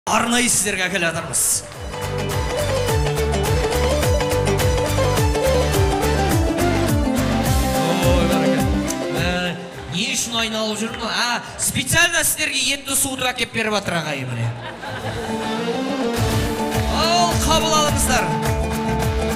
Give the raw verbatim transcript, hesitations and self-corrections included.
арнайы сіздерге әкеле жатырмыз. Не үшін айналып жүрмін? А, специально сіздерге етті суытып әкеп беріп жатыр ағайын міне. Ал, қабыл алыңыздар.